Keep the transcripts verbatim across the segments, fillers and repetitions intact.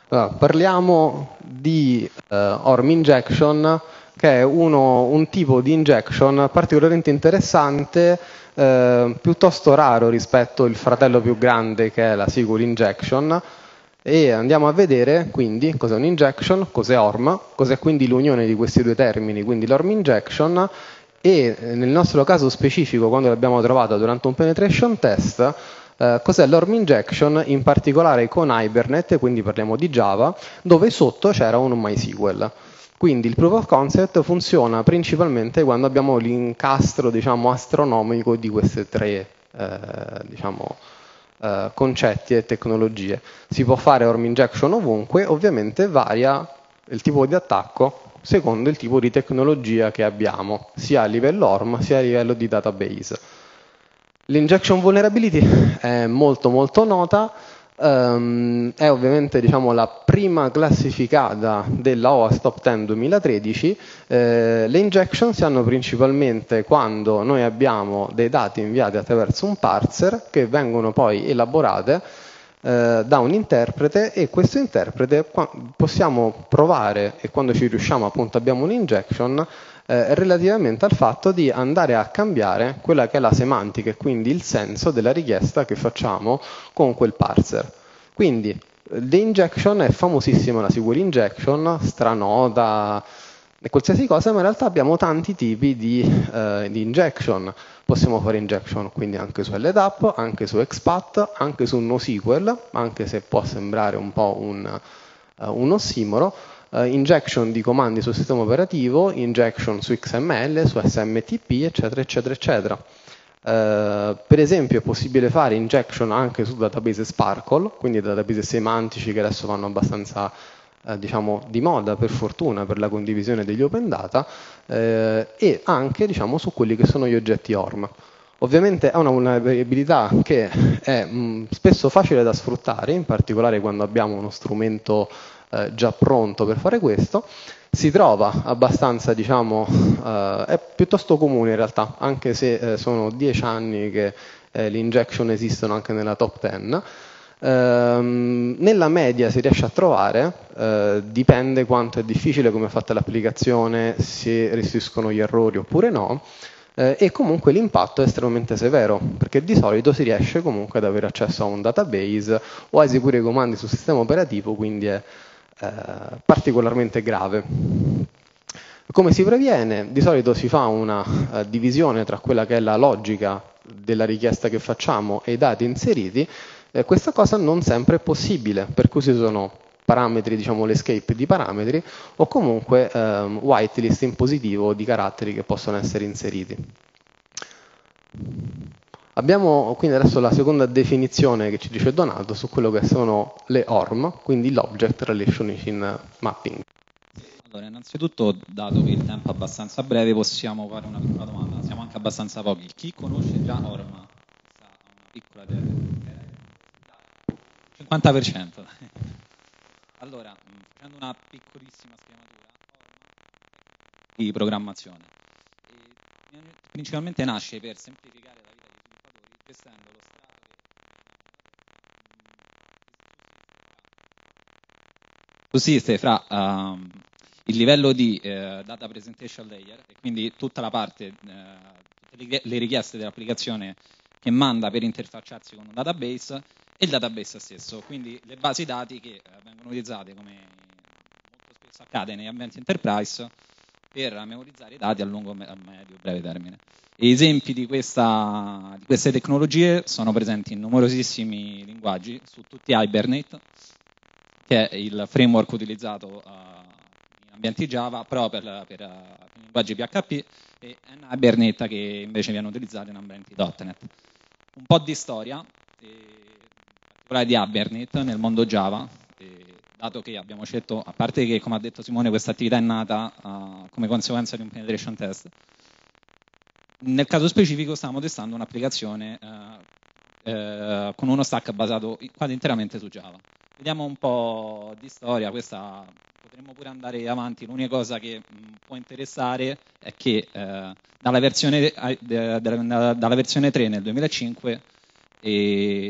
Allora, parliamo di uh, O R M injection, che è uno, un tipo di injection particolarmente interessante, eh, piuttosto raro rispetto al fratello più grande che è la S Q L injection, e andiamo a vedere quindi cos'è un injection, cos'è O R M, cos'è quindi l'unione di questi due termini, quindi l'O R M injection, e nel nostro caso specifico, quando l'abbiamo trovata durante un penetration test, eh, cos'è l'O R M injection, in particolare con Hibernate, quindi parliamo di Java, dove sotto c'era un MySQL. Quindi il proof of concept funziona principalmente quando abbiamo l'incastro, diciamo, astronomico di queste tre eh, diciamo, eh, concetti e tecnologie. Si può fare O R M injection ovunque, ovviamente varia il tipo di attacco secondo il tipo di tecnologia che abbiamo, sia a livello O R M sia a livello di database. L'injection vulnerability è molto molto nota, um, è ovviamente, diciamo, la prima classificata della O W A S Top dieci duemilatredici. Eh, le injection si hanno principalmente quando noi abbiamo dei dati inviati attraverso un parser che vengono poi elaborate eh, da un interprete, e questo interprete possiamo provare, e quando ci riusciamo appunto abbiamo un'injection, Eh, relativamente al fatto di andare a cambiare quella che è la semantica e quindi il senso della richiesta che facciamo con quel parser. Quindi the injection è famosissima, la S Q L injection, stranota e qualsiasi cosa, ma in realtà abbiamo tanti tipi di, eh, di injection. Possiamo fare injection quindi anche su L D A P, anche su expat, anche su NoSQL, anche se può sembrare un po' un, uh, un ossimoro. Uh, injection di comandi sul sistema operativo, injection su X M L, su S M T P, eccetera, eccetera, eccetera. Uh, per esempio è possibile fare injection anche su database Sparkle, quindi database semantici che adesso vanno abbastanza uh, diciamo, di moda, per fortuna, per la condivisione degli open data, uh, e anche, diciamo, su quelli che sono gli oggetti O R M. Ovviamente è una vulnerabilità che è mh, spesso facile da sfruttare, in particolare quando abbiamo uno strumento eh, già pronto per fare questo. Si trova abbastanza, diciamo, eh, è piuttosto comune in realtà, anche se eh, sono dieci anni che eh, le injection esistono anche nella top dieci. Ehm, nella media si riesce a trovare, eh, dipende quanto è difficile, come è fatta l'applicazione, se restituiscono gli errori oppure no. Eh, e comunque l'impatto è estremamente severo, perché di solito si riesce comunque ad avere accesso a un database o a eseguire comandi sul sistema operativo, quindi è eh, particolarmente grave. Come si previene? Di solito si fa una uh, divisione tra quella che è la logica della richiesta che facciamo e i dati inseriti. Eh, questa cosa non sempre è possibile, per cui ci sono parametri, diciamo l'escape di parametri, o comunque ehm, whitelist in positivo di caratteri che possono essere inseriti. Abbiamo quindi adesso la seconda definizione che ci dice Donato su quello che sono le O R M, quindi l'Object Relationship Mapping. Allora, innanzitutto, dato che il tempo è abbastanza breve, possiamo fare una piccola domanda. Siamo anche abbastanza pochi. Chi conosce già O R M? Sa una piccola cinquanta per cento. Allora, facendo una piccolissima schematura, O R M di programmazione. E principalmente nasce per semplificare la vita degli sviluppatori, gestendo lo strato che sussiste fra um, il livello di eh, data presentation layer, e quindi tutta la parte, eh, tutte le richieste dell'applicazione che manda per interfacciarsi con un database, e il database stesso, quindi le basi dati che eh, vengono utilizzate, come molto spesso accade negli ambienti enterprise, per memorizzare i dati a lungo, a medio e breve termine. E esempi di, questa, di queste tecnologie sono presenti in numerosissimi linguaggi, su tutti Hibernate, che è il framework utilizzato uh, in ambienti Java, però per, per, per i linguaggi P H P, e Hibernate, che invece viene utilizzato in ambienti dot net. Un po' di storia, eh, in particolare di Hibernate nel mondo Java, eh, dato che abbiamo scelto, a parte che, come ha detto Simone, questa attività è nata uh, come conseguenza di un penetration test. Nel caso specifico stiamo testando un'applicazione uh, uh, con uno stack basato quasi interamente su Java. Vediamo un po' di storia, questa potremmo pure andare avanti. L'unica cosa che mh, può interessare è che eh, dalla, versione, eh, dalla, dalla versione tre nel duemilacinque, e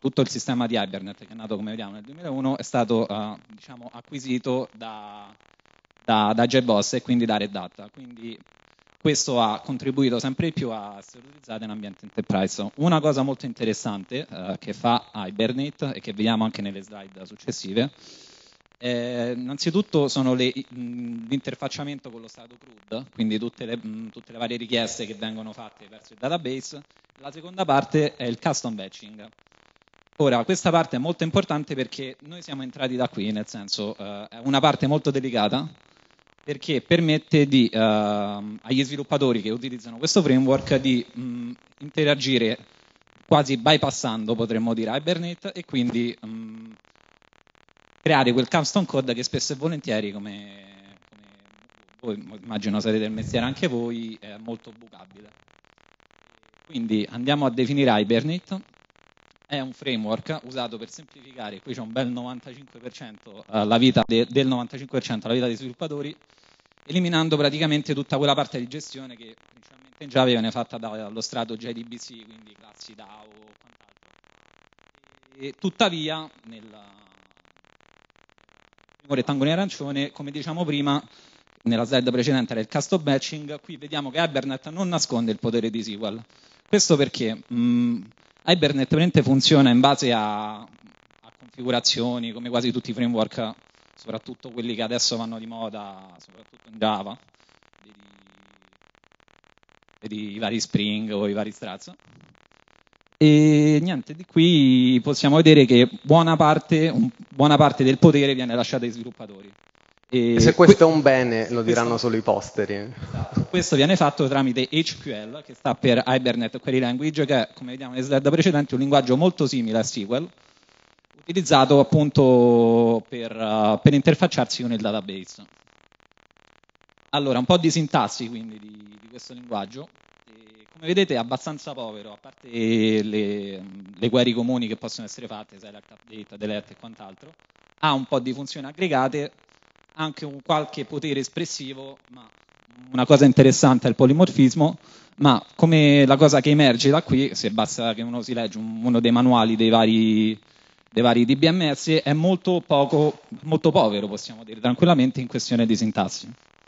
tutto il sistema di Hibernate, che è nato come vediamo nel duemilauno, è stato uh, diciamo, acquisito da, da, da JBoss e quindi da Red Hat. Quindi questo ha contribuito sempre di più a essere utilizzato in ambiente enterprise. Una cosa molto interessante uh, che fa Hibernate e che vediamo anche nelle slide successive, eh, innanzitutto sono le, l'interfacciamento con lo stato C R U D, quindi tutte le, mh, tutte le varie richieste che vengono fatte verso il database. La seconda parte è il custom batching. Ora, questa parte è molto importante perché noi siamo entrati da qui, nel senso uh, è una parte molto delicata, perché permette di, uh, agli sviluppatori che utilizzano questo framework di mh, interagire quasi bypassando, potremmo dire, Hibernate e quindi mh, creare quel custom code che spesso e volentieri, come, come voi immagino sarete del mestiere anche voi, è molto bucabile. Quindi andiamo a definire Hibernate. È un framework usato per semplificare, qui c'è un bel novantacinque per cento la vita de, del novantacinque per cento la vita dei sviluppatori, eliminando praticamente tutta quella parte di gestione che principalmente in Java viene fatta dallo strato J D B C, quindi classi D A O o quant'altro. E tuttavia, nel primo rettangolo in arancione, come diciamo prima, nella slide precedente era il custom batching, qui vediamo che Hibernate non nasconde il potere di S Q L. Questo perché mh, Hibernate funziona in base a, a configurazioni, come quasi tutti i framework, soprattutto quelli che adesso vanno di moda, soprattutto in Java, vedi, vedi i vari Spring o i vari Struts. E niente, di qui possiamo vedere che buona parte, un, buona parte del potere viene lasciata ai sviluppatori. E, e se questo è un bene, lo diranno questo, solo i posteri. Esatto. Questo viene fatto tramite H Q L, che sta per Hibernate Query Language, che è, come vediamo nelle slide precedenti, un linguaggio molto simile a S Q L, utilizzato appunto per, uh, per interfacciarsi con il database. Allora, un po' di sintassi quindi di, di questo linguaggio. E, come vedete è abbastanza povero, a parte le, le query comuni che possono essere fatte, select, update, delete e quant'altro. Ha un po' di funzioni aggregate, anche un qualche potere espressivo, ma una cosa interessante è il polimorfismo, ma come la cosa che emerge da qui, se basta che uno si legge uno dei manuali dei vari, dei vari D B M S, è molto poco, molto povero, possiamo dire tranquillamente, in questione di sintassi.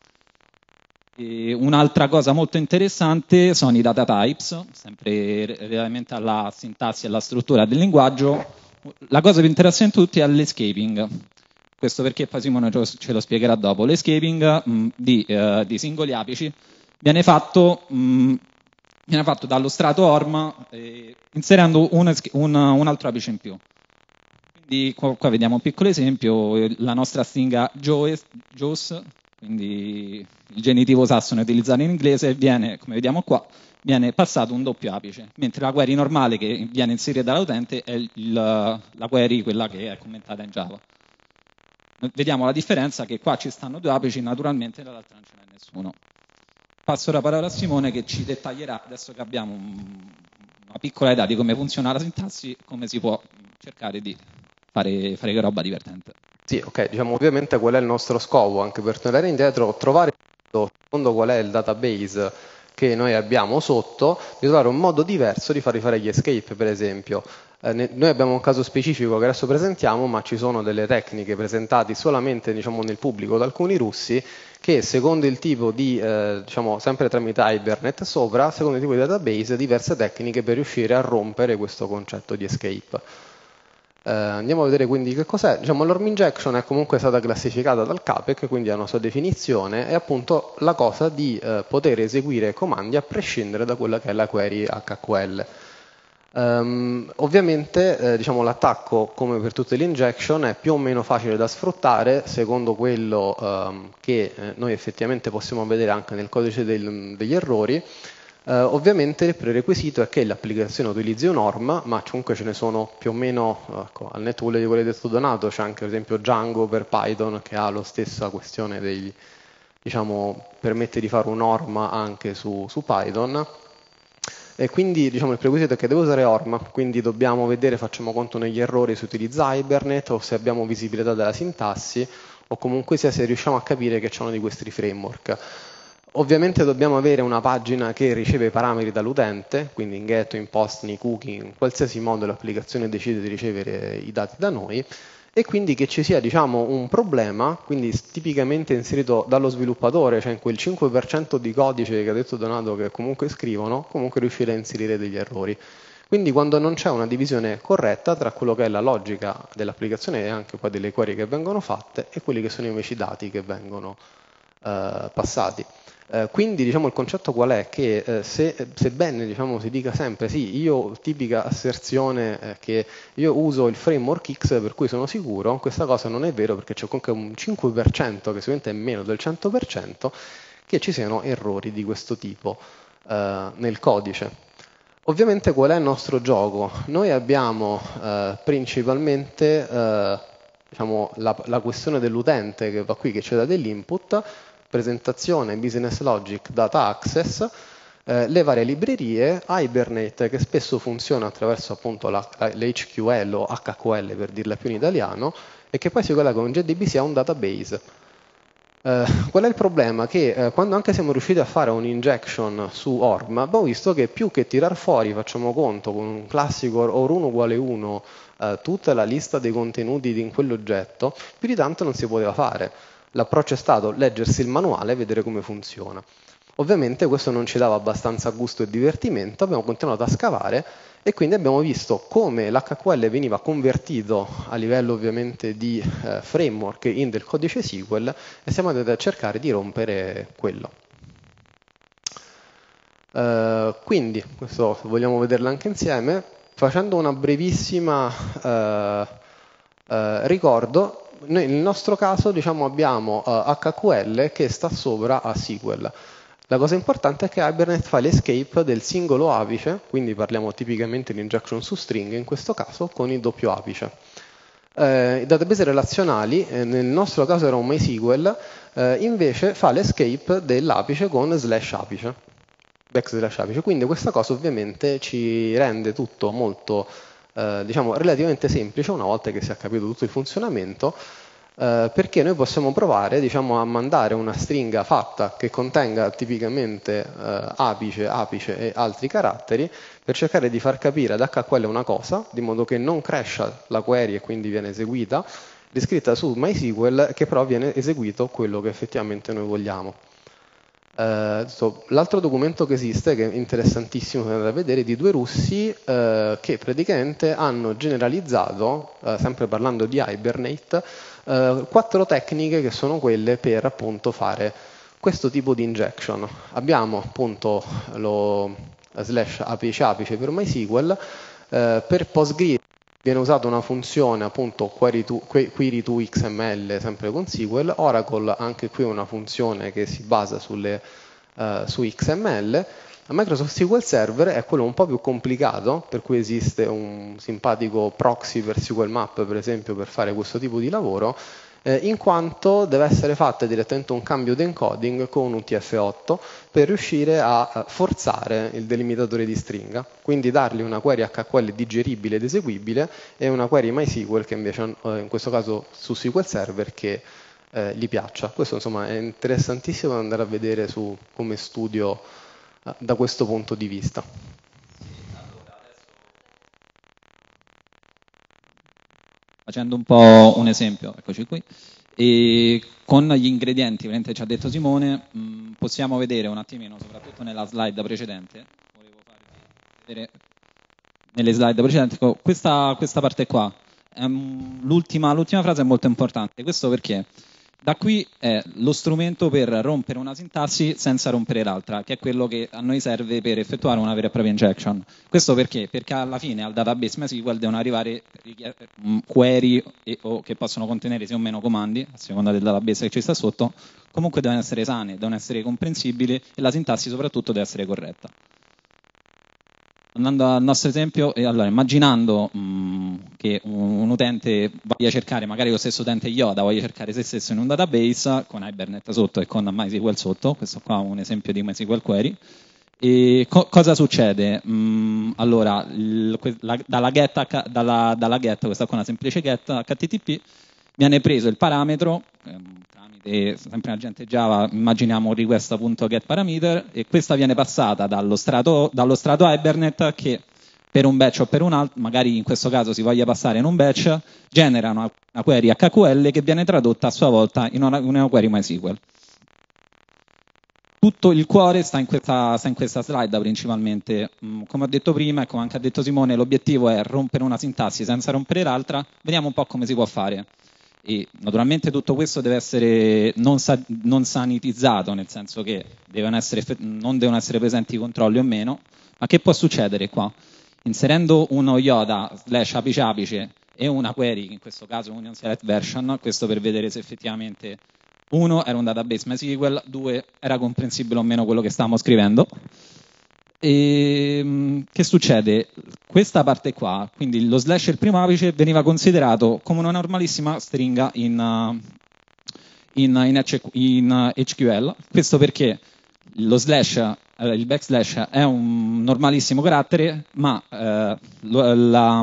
E un'altra cosa molto interessante sono i data types, sempre relativamente alla sintassi e alla struttura del linguaggio. La cosa più interessante di tutti è l'escaping. Questo perché poi Simone ce lo spiegherà dopo. L'escaping mh, di, uh, di singoli apici viene fatto, mh, viene fatto dallo strato O R M eh, inserendo un, un, un altro apice in più. Quindi qua, qua vediamo un piccolo esempio, la nostra stringa Joes, quindi il genitivo sassone utilizzato in inglese, viene, come vediamo qua, viene passato un doppio apice, mentre la query normale che viene inserita dall'utente è il, la query, quella che è commentata in Java. Vediamo la differenza che qua ci stanno due apici, naturalmente dall'altra non ce n'è nessuno. Passo la parola a Simone che ci dettaglierà, adesso che abbiamo un, una piccola idea di come funziona la sintassi, come si può cercare di fare, fare roba divertente. Sì, ok, diciamo ovviamente qual è il nostro scopo, anche per tornare indietro, trovare secondo qual è il database che noi abbiamo sotto, di trovare un modo diverso di farli fare gli escape, per esempio. Eh, ne, noi abbiamo un caso specifico che adesso presentiamo, ma ci sono delle tecniche presentate solamente, diciamo, nel pubblico da alcuni russi, che secondo il tipo di, eh, diciamo, sempre tramite Hibernate sopra, secondo il tipo di database, diverse tecniche per riuscire a rompere questo concetto di escape. Uh, andiamo a vedere quindi che cos'è. Diciamo, l'O R M injection è comunque stata classificata dal CAPEC, quindi ha una sua definizione, è appunto la cosa di uh, poter eseguire comandi a prescindere da quella che è la query H Q L. Um, ovviamente eh, diciamo, l'attacco, come per tutte le injection, è più o meno facile da sfruttare secondo quello um, che eh, noi effettivamente possiamo vedere anche nel codice del, degli errori. Uh, ovviamente il prerequisito è che l'applicazione utilizzi un O R M, ma comunque ce ne sono più o meno, ecco, al netto di quello che hai detto Donato, c'è anche ad esempio Django per Python che ha la stessa questione dei, diciamo, permette di fare un O R M anche su, su Python. E quindi diciamo, il prerequisito è che devo usare O R M, quindi dobbiamo vedere, facciamo conto negli errori se utilizza Hibernate o se abbiamo visibilità della sintassi o comunque sia se riusciamo a capire che c'è uno di questi framework. ovviamente dobbiamo avere una pagina che riceve i parametri dall'utente, quindi in get, in post, nei cookie, in qualsiasi modo l'applicazione decide di ricevere i dati da noi, e quindi che ci sia, diciamo, un problema, quindi tipicamente inserito dallo sviluppatore, cioè in quel cinque per cento di codice che ha detto Donato che comunque scrivono, comunque riuscire a inserire degli errori. Quindi quando non c'è una divisione corretta tra quello che è la logica dell'applicazione e anche poi delle query che vengono fatte e quelli che sono invece i dati che vengono eh, passati. Eh, quindi diciamo il concetto qual è? Che eh, se, sebbene diciamo, si dica sempre sì, io tipica asserzione eh, che io uso il framework X per cui sono sicuro, questa cosa non è vero perché c'è comunque un cinque per cento che sicuramente è meno del cento per cento che ci siano errori di questo tipo eh, nel codice. Ovviamente qual è il nostro gioco? Noi abbiamo eh, principalmente eh, diciamo, la, la questione dell'utente che va qui, che ci dà dell'input, presentazione, business logic, data access, eh, le varie librerie, Hibernate che spesso funziona attraverso appunto la, la, l'H Q L o H Q L per dirla più in italiano, e che poi si collega con J D B C a un database. Eh, qual è il problema? Che eh, quando anche siamo riusciti a fare un injection su Orm, abbiamo visto che più che tirar fuori, facciamo conto con un classico or uno uguale uno, eh, tutta la lista dei contenuti in quell'oggetto, più di tanto non si poteva fare. L'approccio è stato leggersi il manuale e vedere come funziona. Ovviamente questo non ci dava abbastanza gusto e divertimento, abbiamo continuato a scavare e quindi abbiamo visto come l'H Q L veniva convertito a livello ovviamente di eh, framework in del codice S Q L e siamo andati a cercare di rompere quello. Uh, quindi, questo vogliamo vederlo anche insieme, facendo una brevissima uh, uh, ricordo. Noi nel nostro caso diciamo, abbiamo uh, H Q L che sta sopra a S Q L. La cosa importante è che Hibernate fa l'escape del singolo apice, quindi parliamo tipicamente di injection su string, in questo caso con il doppio apice. Eh, I database relazionali, eh, nel nostro caso era un MySQL, eh, invece fa l'escape dell'apice con slash apice, backslash apice. Quindi questa cosa ovviamente ci rende tutto molto, eh, diciamo, relativamente semplice una volta che si è capito tutto il funzionamento, Uh, perché noi possiamo provare diciamo, a mandare una stringa fatta che contenga tipicamente uh, apice, apice e altri caratteri per cercare di far capire ad H Q L una cosa, di modo che non crasha la query e quindi viene eseguita, riscritta su MySQL, che però viene eseguito quello che effettivamente noi vogliamo. Uh, so, l'altro documento che esiste, che è interessantissimo da vedere, è di due russi uh, che praticamente hanno generalizzato, uh, sempre parlando di Hibernate, Uh, quattro tecniche che sono quelle per appunto fare questo tipo di injection. Abbiamo appunto lo slash apice apice per MySQL, uh, per PostgreSQL viene usata una funzione appunto query to, query to X M L sempre con S Q L, Oracle anche qui una funzione che si basa sulle, uh, su X M L. Microsoft S Q L Server è quello un po' più complicato, per cui esiste un simpatico proxy per S Q L Map, per esempio, per fare questo tipo di lavoro, eh, in quanto deve essere fatto direttamente un cambio di encoding con un U T F otto per riuscire a forzare il delimitatore di stringa, quindi dargli una query H Q L digeribile ed eseguibile e una query MySQL che invece, eh, in questo caso su S Q L Server, che eh, gli piaccia. Questo insomma è interessantissimo da andare a vedere su come studio da questo punto di vista. Facendo un po' un esempio, eccoci qui, e con gli ingredienti che ci ha detto Simone, mh, possiamo vedere un attimino, soprattutto nella slide precedente, volevo farvi vedere nelle slide precedenti, questa, questa parte qua, um, l'ultima, l'ultima frase è molto importante, questo perché? Da qui è lo strumento per rompere una sintassi senza rompere l'altra, che è quello che a noi serve per effettuare una vera e propria injection. Questo perché? Perché alla fine al database MySQL devono arrivare query e, o che possono contenere sia o meno comandi, a seconda del database che ci sta sotto, comunque devono essere sane, devono essere comprensibili e la sintassi soprattutto deve essere corretta. Andando al nostro esempio, e allora, immaginando mh, che un, un utente voglia cercare, magari lo stesso utente Yoda voglia cercare se stesso in un database con Hibernate sotto e con MySQL sotto, questo qua è un esempio di MySQL query, e co cosa succede? Mh, allora, il, la, dalla, get, dalla, dalla get, questa qua è una semplice get H T T P, viene preso il parametro, ehm, tramite e sempre in agente Java immaginiamo un request.getParameter, e questa viene passata dallo strato, dallo strato Hibernate che per un batch o per un altro, magari in questo caso si voglia passare in un batch, genera una, una query H Q L che viene tradotta a sua volta in una, una query MySQL. Tutto il cuore sta in questa, sta in questa slide principalmente. Come ho detto prima e come anche ha detto Simone, l'obiettivo è rompere una sintassi senza rompere l'altra. Vediamo un po' come si può fare. E naturalmente tutto questo deve essere non, sa non sanitizzato, nel senso che devono essere, non devono essere presenti i controlli o meno. Ma che può succedere qua? Inserendo uno Yoda slash apice apice e una query, in questo caso union select version, questo per vedere se effettivamente uno era un database MySQL, due era comprensibile o meno quello che stavamo scrivendo. E che succede? Questa parte qua, quindi lo slash e il primo apice, veniva considerato come una normalissima stringa in, in, in, in H Q L. Questo perché lo slash, il backslash è un normalissimo carattere, ma eh, la,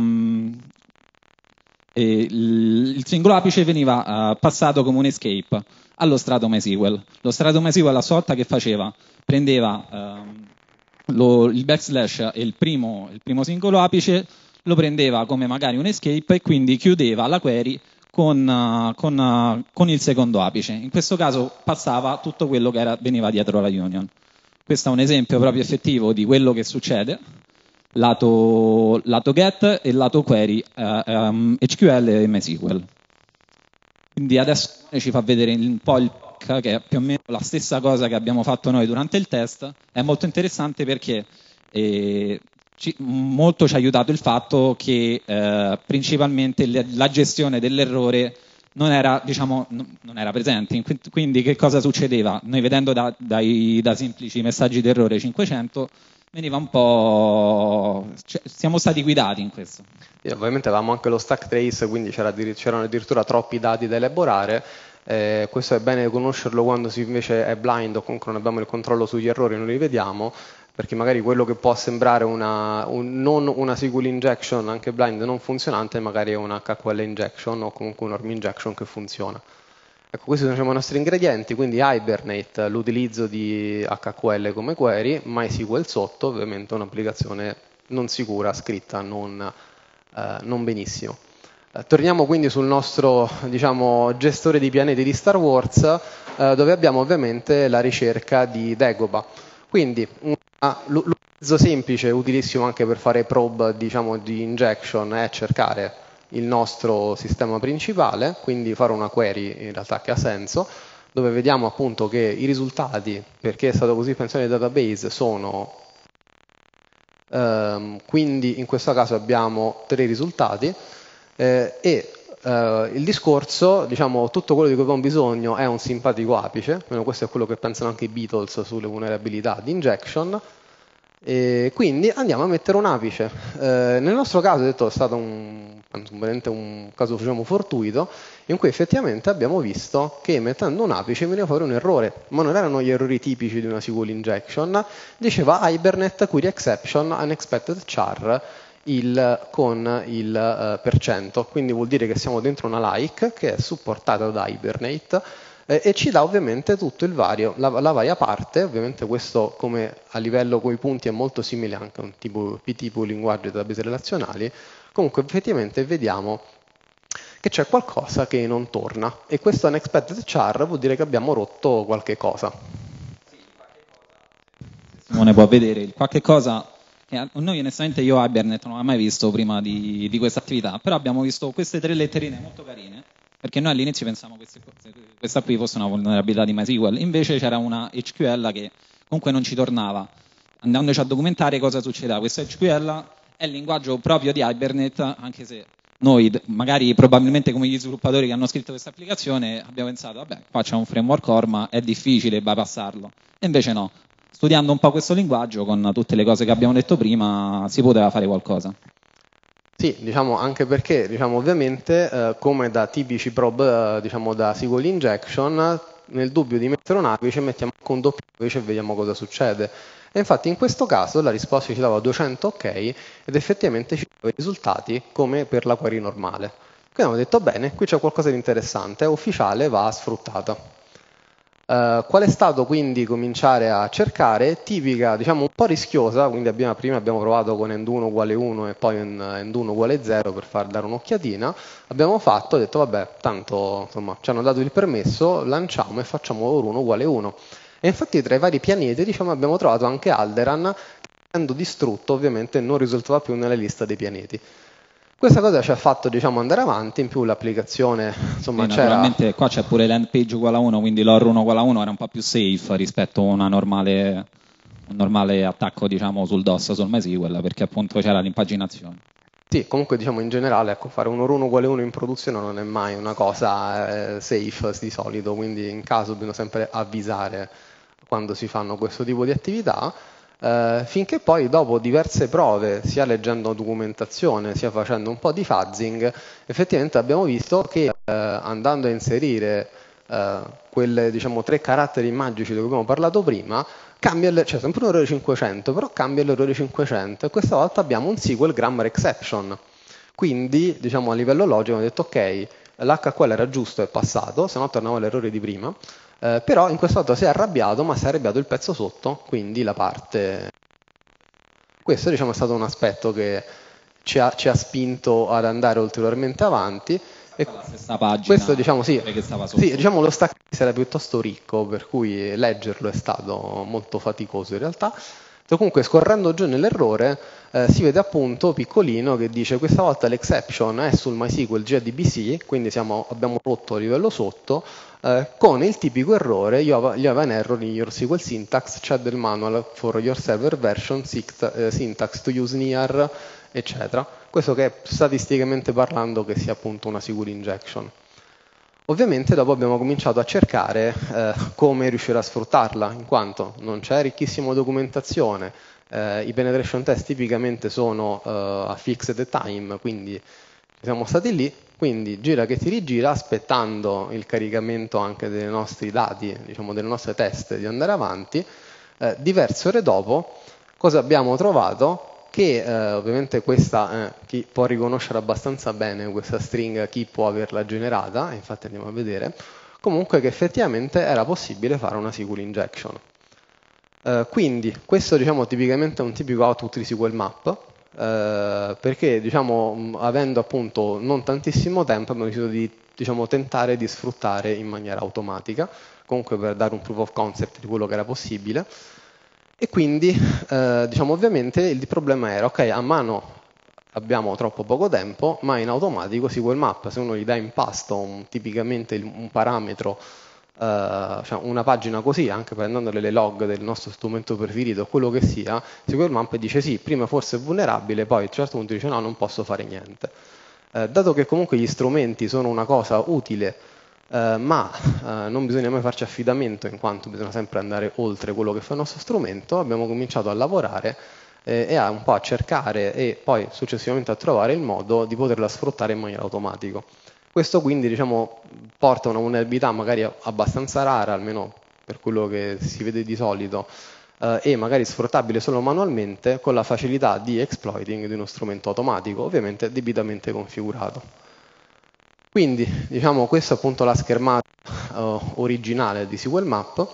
eh, il singolo apice veniva eh, passato come un escape allo strato MySQL. Lo strato MySQL a sua volta che faceva? Prendeva ehm, lo, il backslash e il primo, il primo singolo apice, lo prendeva come magari un escape e quindi chiudeva la query con, uh, con, uh, con il secondo apice. In questo caso passava tutto quello che era, veniva dietro la union. Questo è un esempio proprio effettivo di quello che succede lato, lato get e lato query uh, um, H Q L e MySQL. Quindi adesso ci fa vedere un po' il P O C, che è più o meno la stessa cosa che abbiamo fatto noi durante il test. È molto interessante perché eh, ci, molto ci ha aiutato il fatto che eh, principalmente le, la gestione dell'errore non era, diciamo, non era presente. Quindi che cosa succedeva? Noi vedendo da, dai, da semplici messaggi d'errore cinquecento veniva un po'... Cioè, siamo stati guidati in questo. E ovviamente avevamo anche lo stack trace, quindi c'erano addirittura troppi dati da elaborare. Eh, questo è bene conoscerlo quando si invece è blind o comunque non abbiamo il controllo sugli errori, non li vediamo, perché magari quello che può sembrare una, un, non una S Q L injection anche blind non funzionante, magari è una H Q L injection o comunque un O R M injection che funziona. Ecco, questi sono i nostri ingredienti, quindi Hibernate, l'utilizzo di H Q L come query, MySQL sotto, ovviamente un'applicazione non sicura, scritta non, eh, non benissimo. Eh, torniamo quindi sul nostro, diciamo, gestore di pianeti di Star Wars, eh, dove abbiamo ovviamente la ricerca di Dagobah. Quindi l'utilizzo semplice, utilissimo anche per fare probe, diciamo, di injection, è cercare il nostro sistema principale, quindi fare una query in realtà che ha senso, dove vediamo appunto che i risultati, perché è stato così pensato il database, sono ehm, quindi in questo caso abbiamo tre risultati eh, e eh, il discorso, diciamo, tutto quello di cui abbiamo bisogno è un simpatico apice, almeno questo è quello che pensano anche i Beatles sulle vulnerabilità di injection. E quindi andiamo a mettere un apice. Eh, nel nostro caso, detto, è stato un, un caso diciamo, fortuito, in cui effettivamente abbiamo visto che mettendo un apice veniva fuori un errore, ma non erano gli errori tipici di una S Q L injection, diceva Hibernate query exception unexpected char il, con il uh, per cento, quindi vuol dire che siamo dentro una like che è supportata da Hibernate e ci dà ovviamente tutto il vario, la, la varia parte, ovviamente questo come a livello coi punti è molto simile anche a un tipo P tipo linguaggio di database relazionali, comunque effettivamente vediamo che c'è qualcosa che non torna e questo unexpected char vuol dire che abbiamo rotto qualche cosa. Simone può vedere il qualche cosa che noi onestamente io Hibernate non l'ho mai visto prima di, di questa attività, però abbiamo visto queste tre letterine molto carine. Perché noi all'inizio pensavamo che questa qui fosse una vulnerabilità di MySQL, invece c'era una H Q L che comunque non ci tornava. Andandoci a documentare cosa succedeva, questa H Q L è il linguaggio proprio di Hibernate, anche se noi, magari probabilmente come gli sviluppatori che hanno scritto questa applicazione, abbiamo pensato, vabbè, qua c'è un framework O R M, è difficile bypassarlo. E invece no, studiando un po' questo linguaggio, con tutte le cose che abbiamo detto prima, si poteva fare qualcosa. Sì, diciamo anche perché diciamo, ovviamente eh, come da tipici probe eh, diciamo, da S Q L injection, nel dubbio di mettere un apice mettiamo anche un doppio apice e vediamo cosa succede. E infatti in questo caso la risposta ci dava duecento ok ed effettivamente ci dava i risultati come per la query normale. Quindi abbiamo detto bene, qui c'è qualcosa di interessante, è ufficiale, va sfruttata. Uh, qual è stato quindi cominciare a cercare? Tipica, diciamo un po' rischiosa, quindi abbiamo, prima abbiamo provato con end uno uguale uno e poi end uno uguale zero per far dare un'occhiatina, abbiamo fatto, ho detto vabbè, tanto insomma ci hanno dato il permesso, lanciamo e facciamo loro uno uguale uno. E infatti tra i vari pianeti diciamo, abbiamo trovato anche Alderan, che essendo distrutto ovviamente non risultava più nella lista dei pianeti. Questa cosa ci ha fatto diciamo, andare avanti, in più l'applicazione insomma, c'era... Naturalmente qua c'è pure l'end page uguale a uno, quindi l'or uno uguale a uno era un po' più safe rispetto a una normale, un normale attacco diciamo, sul DOS, sul MySQL, perché appunto c'era l'impaginazione. Sì, comunque diciamo in generale ecco, fare un or uno uguale uno in produzione non è mai una cosa eh, safe di solito, quindi in caso bisogna sempre avvisare quando si fanno questo tipo di attività. Uh, finché poi dopo diverse prove, sia leggendo documentazione sia facendo un po' di fuzzing, effettivamente abbiamo visto che uh, andando a inserire uh, quelle diciamo tre caratteri magici di cui abbiamo parlato prima, cambia, c'è cioè sempre un errore cinquecento, però cambia l'errore cinquecento e questa volta abbiamo un S Q L grammar exception. Quindi diciamo a livello logico abbiamo detto ok, l'H Q L era giusto e passato, se no tornava l'errore di prima. Eh, però in questo caso si è arrabbiato, ma si è arrabbiato il pezzo sotto, quindi la parte... Questo diciamo, è stato un aspetto che ci ha, ci ha spinto ad andare ulteriormente avanti. E la stessa pagina questo diciamo, sì, che stava sotto. sì, diciamo lo stack era piuttosto ricco, per cui leggerlo è stato molto faticoso in realtà. Comunque scorrendo giù nell'errore eh, si vede appunto piccolino che dice questa volta l'exception è sul MySQL J D B C, quindi siamo, abbiamo rotto a livello sotto, eh, con il tipico errore you have, you have an error in your S Q L syntax, check the manual for your server version, syntax to use near, eccetera. Questo che è statisticamente parlando che sia appunto una S Q L injection. Ovviamente dopo abbiamo cominciato a cercare eh, come riuscire a sfruttarla, in quanto non c'è ricchissima documentazione, eh, i penetration test tipicamente sono eh, a fixed time, quindi siamo stati lì, quindi gira che ti rigira, aspettando il caricamento anche dei nostri dati, diciamo delle nostre test di andare avanti, eh, diverse ore dopo cosa abbiamo trovato? Che eh, ovviamente questa eh, chi può riconoscere abbastanza bene questa stringa, chi può averla generata, infatti andiamo a vedere, comunque che effettivamente era possibile fare una S Q L injection. Eh, quindi questo diciamo tipicamente è un tipico output di S Q L map, eh, perché diciamo avendo appunto non tantissimo tempo abbiamo deciso di diciamo, tentare di sfruttare in maniera automatica, comunque per dare un proof of concept di quello che era possibile. E quindi, eh, diciamo, ovviamente il problema era, ok, a mano abbiamo troppo poco tempo, ma in automatico S Q L map, se uno gli dà in pasto un, tipicamente un parametro, eh, cioè una pagina così, anche prendendo le log del nostro strumento preferito, quello che sia, S Q L map dice sì, prima forse è vulnerabile, poi a un certo punto dice no, non posso fare niente. Eh, dato che comunque gli strumenti sono una cosa utile, Uh, ma uh, non bisogna mai farci affidamento in quanto bisogna sempre andare oltre quello che fa il nostro strumento, abbiamo cominciato a lavorare eh, e a un po' a cercare e poi successivamente a trovare il modo di poterla sfruttare in maniera automatica. Questo quindi diciamo, porta a una vulnerabilità magari abbastanza rara, almeno per quello che si vede di solito, uh, e magari sfruttabile solo manualmente con la facilità di exploiting di uno strumento automatico, ovviamente debitamente configurato. Quindi, diciamo, questa è appunto la schermata uh, originale di S Q L map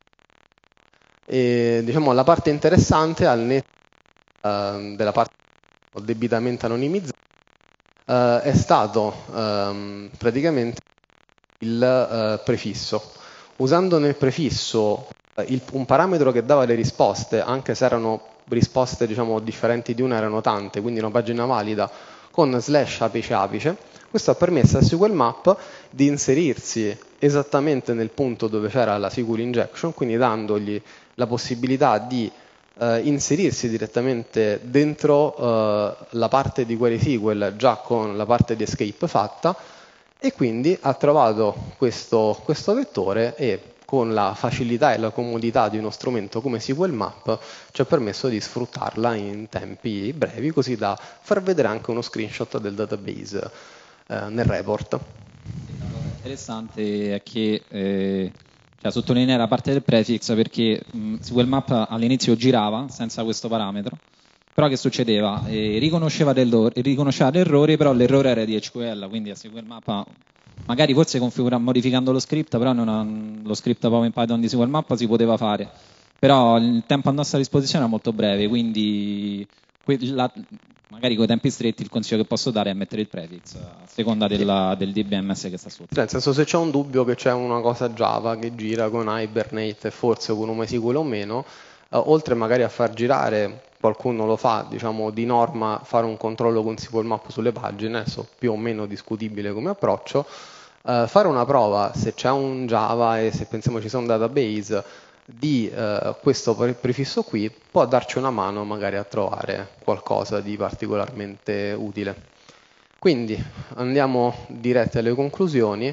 e diciamo la parte interessante al netto uh, della parte debitamente anonimizzata uh, è stato um, praticamente il uh, prefisso. Usando nel prefisso uh, il, un parametro che dava le risposte, anche se erano risposte diciamo, differenti di una, erano tante, quindi una pagina valida, con slash apice apice, questo ha permesso a S Q L map di inserirsi esattamente nel punto dove c'era la S Q L injection, quindi dandogli la possibilità di eh, inserirsi direttamente dentro eh, la parte di query S Q L già con la parte di escape fatta e quindi ha trovato questo, questo vettore e con la facilità e la comodità di uno strumento come S Q L map ci ha permesso di sfruttarla in tempi brevi, così da far vedere anche uno screenshot del database eh, nel report. La cosa interessante è che eh, cioè, sottolinea la parte del prefix perché mh, S Q L map all'inizio girava senza questo parametro, però che succedeva? Eh, riconosceva l'errore, riconosceva l'errore, però l'errore era di S Q L, quindi a S Q L map magari forse configura, modificando lo script, però non ha, lo script proprio in Python di S Q L Map si poteva fare, però il tempo a nostra disposizione è molto breve, quindi la, magari con i tempi stretti il consiglio che posso dare è mettere il prefix a seconda della, del D B M S che sta sotto. Nel senso, se c'è un dubbio che c'è una cosa Java che gira con Hibernate e forse con un MySQL o meno, eh, oltre magari a far girare, qualcuno lo fa, diciamo di norma, fare un controllo con S Q L Map sulle pagine, adesso più o meno discutibile come approccio, eh, fare una prova se c'è un Java e se pensiamo ci sia un database di eh, questo prefisso qui, può darci una mano magari a trovare qualcosa di particolarmente utile. Quindi andiamo diretti alle conclusioni.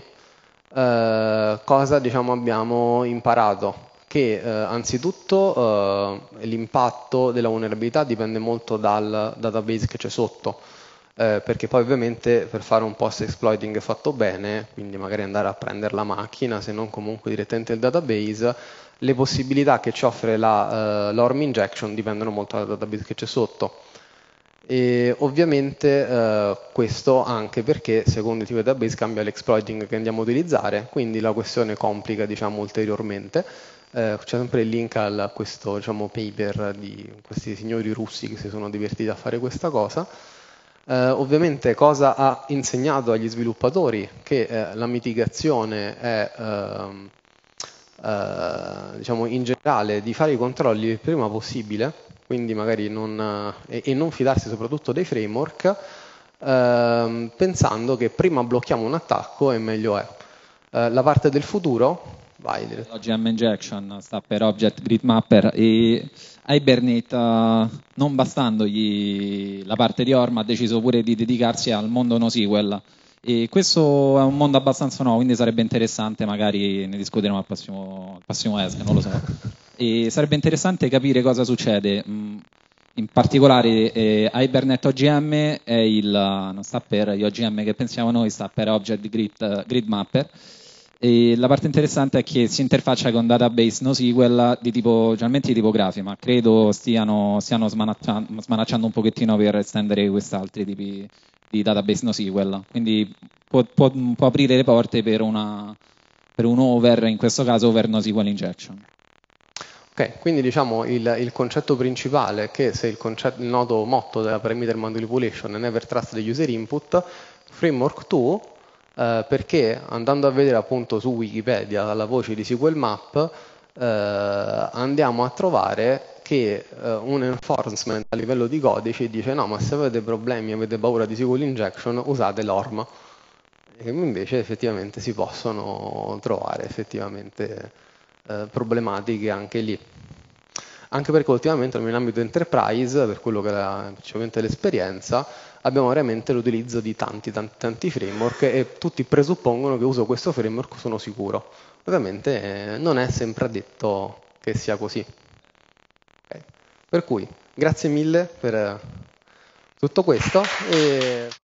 Eh, cosa diciamo, abbiamo imparato? Che eh, anzitutto eh, l'impatto della vulnerabilità dipende molto dal database che c'è sotto, eh, perché poi ovviamente per fare un post exploiting fatto bene, quindi magari andare a prendere la macchina, se non comunque direttamente il database, le possibilità che ci offre la, uh, l'O R M injection dipendono molto dal database che c'è sotto. E ovviamente uh, questo anche perché secondo il tipo di database cambia l'exploiting che andiamo a utilizzare, quindi la questione complica, diciamo, ulteriormente. Uh, c'è sempre il link a questo, diciamo, paper di questi signori russi che si sono divertiti a fare questa cosa. Uh, ovviamente cosa ha insegnato agli sviluppatori? Che uh, la mitigazione è uh, Uh, diciamo in generale di fare i controlli il prima possibile, quindi magari non, uh, e, e non fidarsi soprattutto dei framework, uh, pensando che prima blocchiamo un attacco e meglio è. Uh, la parte del futuro, vai. O G M injection sta per Object Grid Mapper e Hibernate, uh, non bastandogli la parte di O R M, ha deciso pure di dedicarsi al mondo NoSQL. E questo è un mondo abbastanza nuovo, quindi sarebbe interessante, magari ne discuteremo al prossimo, al prossimo E S C, non lo so. E sarebbe interessante capire cosa succede. In particolare eh, Hibernate O G M è il, non sta per gli O G M che pensiamo noi, sta per Object Grid, uh, Grid Mapper. E la parte interessante è che si interfaccia con database NoSQL di tipo, generalmente di tipo Graphy, ma credo stiano, stiano smanacciando, smanacciando un pochettino per estendere questi altri tipi di database NoSQL, quindi può, può, può aprire le porte per, una, per un over, in questo caso over NoSQL injection. Ok, quindi diciamo il, il concetto principale è che se il, concetto, il nodo motto della parameter manipulation è never trust the user input, framework due, eh, perché andando a vedere appunto su Wikipedia la voce di S Q L Map, eh, andiamo a trovare che uh, un enforcement a livello di codice dice no, ma se avete problemi, avete paura di S Q L injection, usate l'O R M, e invece effettivamente si possono trovare effettivamente uh, problematiche anche lì. Anche perché ultimamente nell'ambito enterprise, per quello che era principalmente l'esperienza, abbiamo veramente l'utilizzo di tanti, tanti, tanti framework e tutti presuppongono che uso questo framework sono sicuro. Ovviamente eh, non è sempre detto che sia così. Per cui, grazie mille per tutto questo. E